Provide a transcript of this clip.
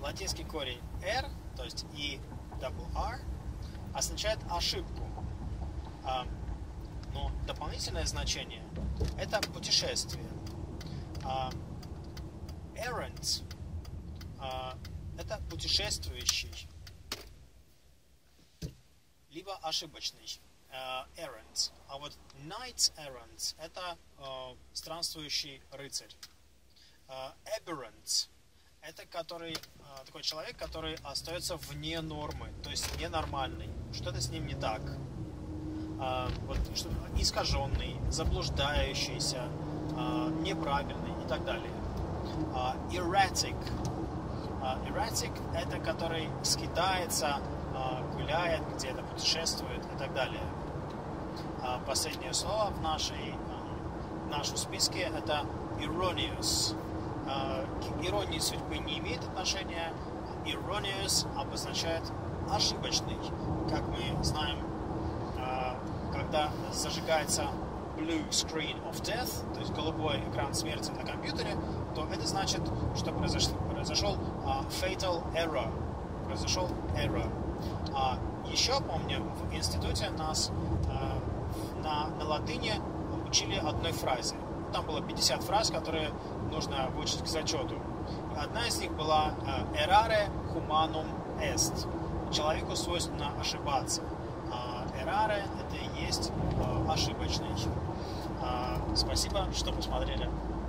латинский корень R, то есть ERR, означает ошибку. Но дополнительное значение – это путешествие. Errand – это путешествующий, либо ошибочный. Errand. А вот knight errant – это странствующий рыцарь. Aberrant – это такой человек, который остается вне нормы, то есть ненормальный. Что-то с ним не так. Вот, искаженный, заблуждающийся, неправильный и так далее. Erratic. Erratic – это который скитается, гуляет где-то, путешествует и так далее. Последнее слово в нашем списке – это erroneous. К иронии судьбы не имеет отношения. Erroneous обозначает ошибочный. Как мы знаем, когда зажигается blue screen of death, то есть голубой экран смерти на компьютере, то это значит, что произошел fatal error. Произошел error. Еще помню, в институте нас на латыни учили одной фразе. Там было 50 фраз, которые нужно выучить к зачету. Одна из них была errare humanum est. Человеку свойственно ошибаться. Errare – это и есть ошибочный. Спасибо, что посмотрели.